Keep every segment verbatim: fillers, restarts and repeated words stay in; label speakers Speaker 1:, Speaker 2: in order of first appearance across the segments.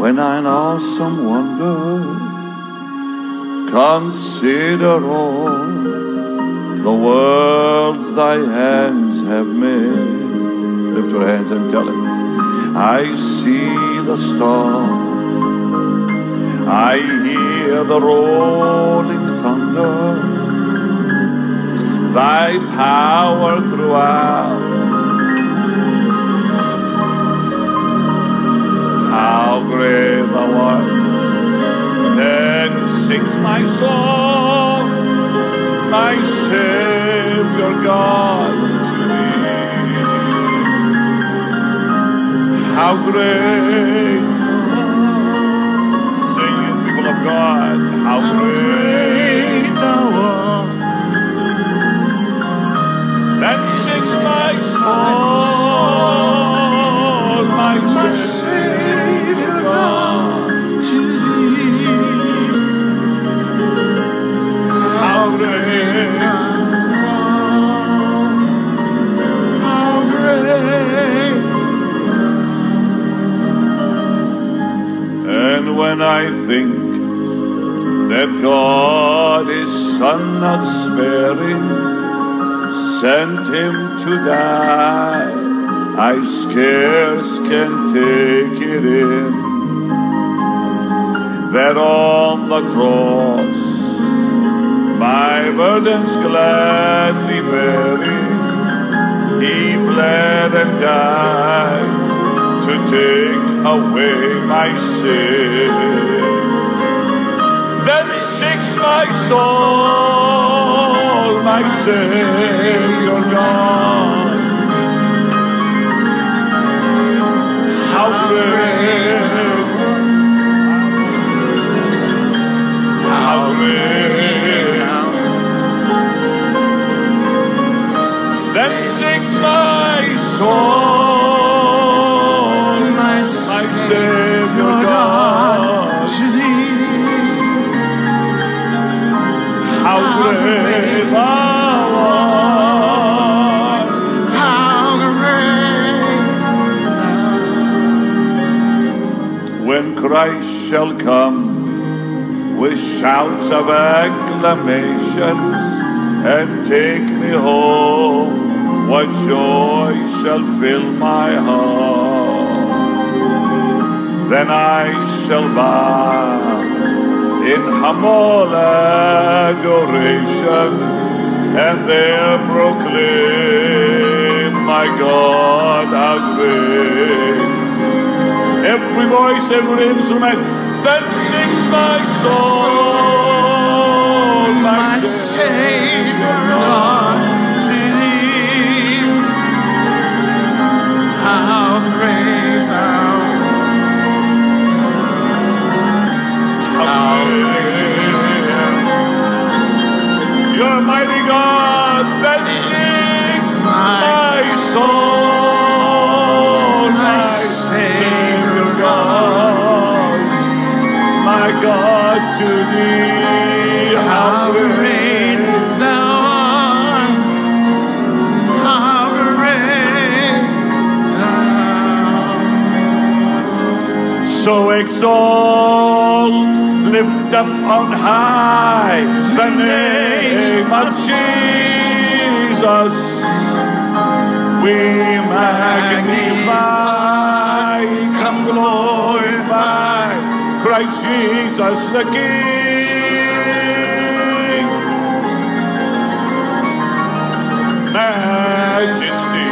Speaker 1: when in awesome wonder consider all the worlds thy hands have made. Lift your hands and tell him, I see the stars, I hear the rolling thunder, thy power throughout. How great thou art. Then sings my soul, my Savior God to thee. How great, sing it, people of God, how great thou art. Then sings my soul, my Savior God to thee. How great, how great. And when I think that God his Son not sparing sent him to die, I scarce can take it in, that on the cross my burdens gladly bearing, he bled and died to take away my sin. Then sings my soul, my Savior God. How great, how great. Then sings my soul, my Savior God to thee. How great thou art, how great. When Christ shall come with shouts of acclamations and take me home, what joy shall fill my heart. Then I shall bow in humble adoration and there proclaim, my God, how great. Every voice, every instrument, that sings my soul, my, my Savior God to thee. How great thou art, how great. You're mighty God, that sings my soul, my Savior God, my God to thee. How great thou art, how great thou. So exalt, lift up on high the name of Jesus. We magnify, come glorify Christ Jesus the King. Majesty,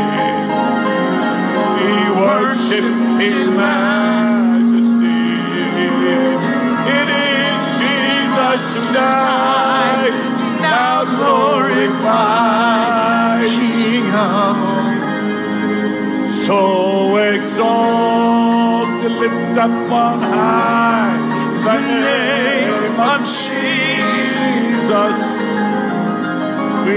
Speaker 1: we worship his majesty. It is Jesus who died, now glorified, King of all. So exalt, lift up on high the name of Jesus. We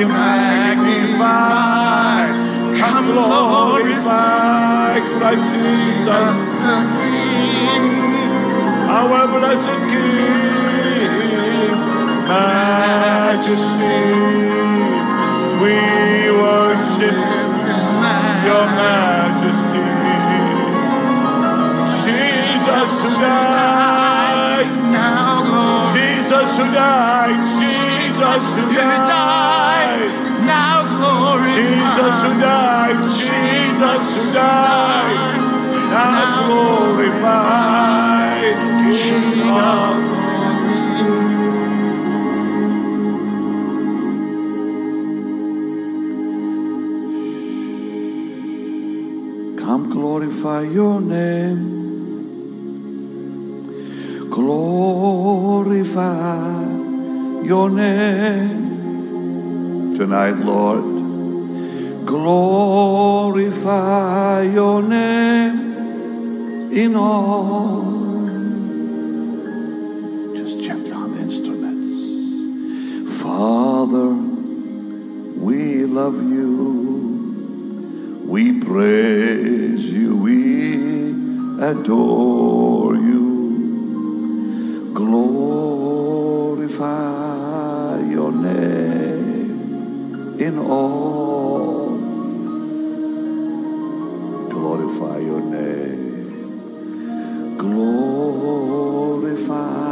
Speaker 1: magnify, come glorify Christ Jesus the King, our blessed King. Majesty, we worship your majesty. Jesus Jesus who died.
Speaker 2: Now glory.
Speaker 1: Jesus who died. Jesus who died.
Speaker 2: Now glory.
Speaker 1: Jesus who died. Jesus who died. Now glorified. King of Come glorify your name. Glorify your name tonight, Lord. Glorify your name in all. Just gently on the instruments. Father, we love you. We praise you, we adore you. Glorify your name in all. Glorify your name. Glorify.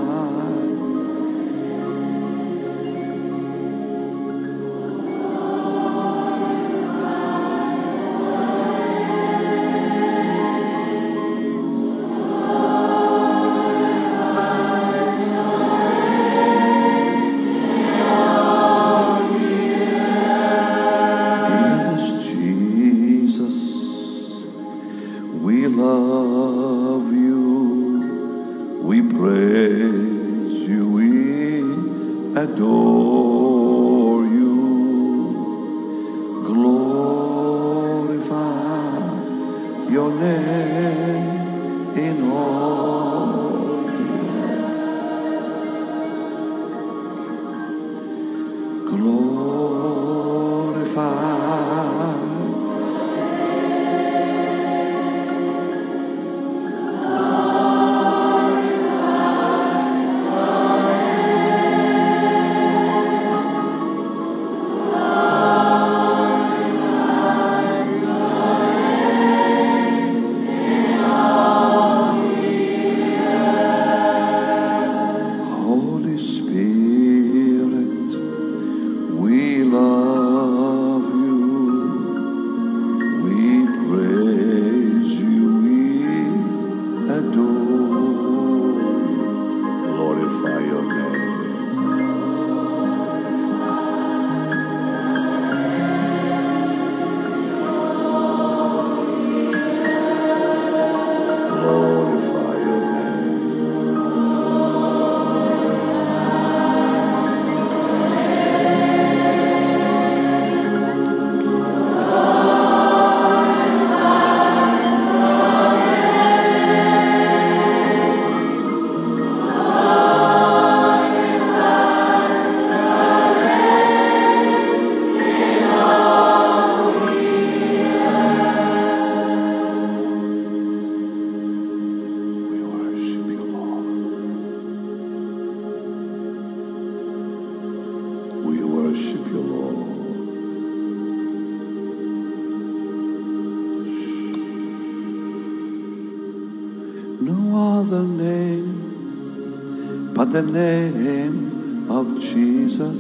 Speaker 1: The name of Jesus,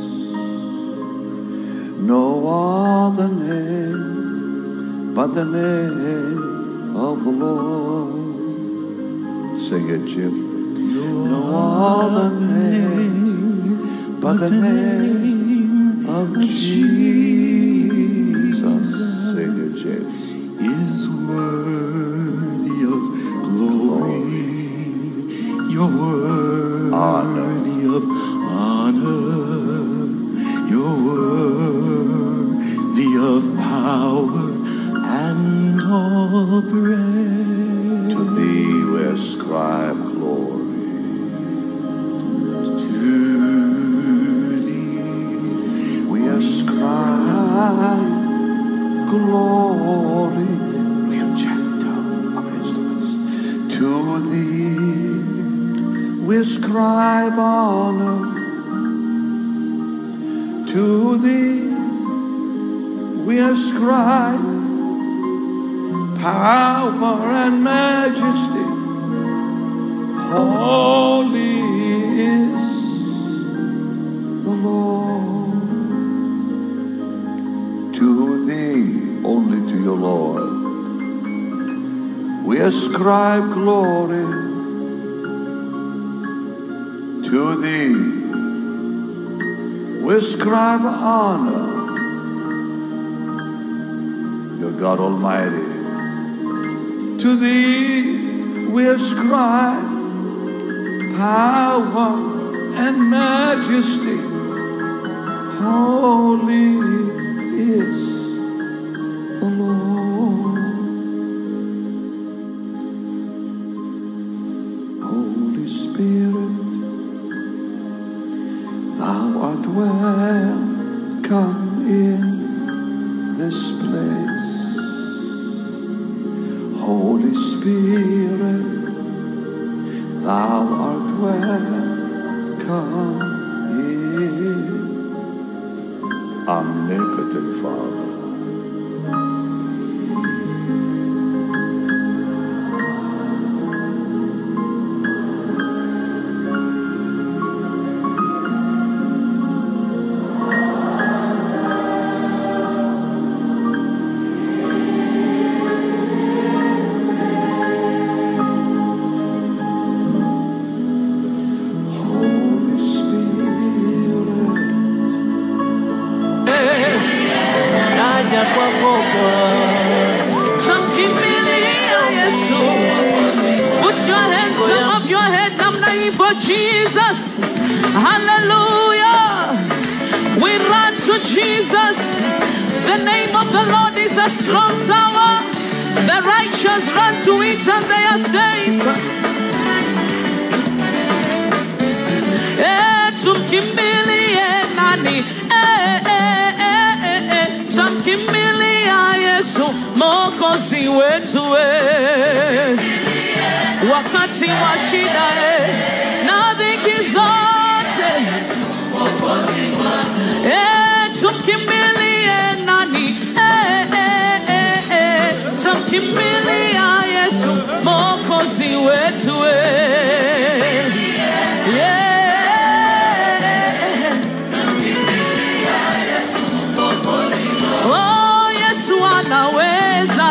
Speaker 1: no other name but the name of the Lord. Sing it, Jim. No other name but the name of Jesus. Sing it, James.
Speaker 2: Is worthy of glory. Your word. Worthy of honor, you're worthy of power and all praise.
Speaker 1: To thee we ascribe glory.
Speaker 2: To thee
Speaker 1: we ascribe glory. Real gentle on the instruments. To thee we ascribe honor. To thee we ascribe power and majesty.
Speaker 2: Holy is the Lord. To thee, only to your Lord, we ascribe glory. To thee, we ascribe honor. Your God Almighty. To thee, we ascribe power and majesty. Holy is the Lord. Holy Spirit, thou art welcome in this place. Holy Spirit, thou art welcome here. Omnipotent Father,
Speaker 3: Jesus, hallelujah. We run to Jesus. The name of the Lord is a strong tower. The righteous run to it and they are safe. Eh, tumkimbilie nani? Eh, eh, eh, eh, eh. Tumkimbilia Yesu, Mwokozi wetu eh. Wakati wa shida eh. Na dhiki zote eh, tumkimbilie nani? Eh, eh, eh, eh. Tumkimbilia Yesu, Mwokozi wetu eh. Yeah. Oh, Yesu anaweza.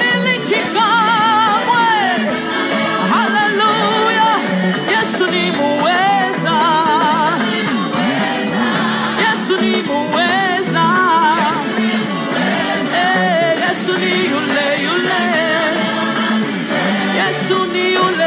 Speaker 3: Ni Yesu ni yule